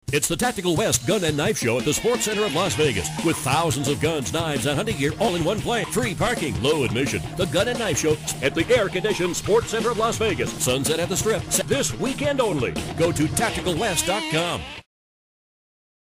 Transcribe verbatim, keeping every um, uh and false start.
It's the Tactical West Gun and Knife Show at the Sports Center of Las Vegas with thousands of guns, knives, and hunting gear all in one place. Free parking, low admission. The Gun and Knife Show at the air-conditioned Sports Center of Las Vegas. Sunset at the Strip. This weekend only. Go to tactical west dot com.